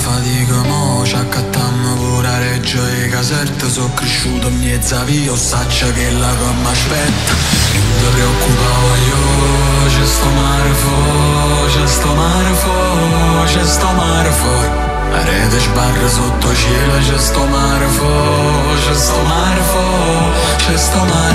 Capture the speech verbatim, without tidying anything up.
fatica mo ci accattammo pure a Reggio e Caserta. So cresciuto in mezzo a via, o saccia che la che m'aspetta. Non ti preoccupare io, c'è sto mare fuori, c'è sto mare fuori, c'è sto mare fuori. La rete sbarra sotto cielo, c'è sto mare fuori, c'è sto mare fuori, c'è sto mare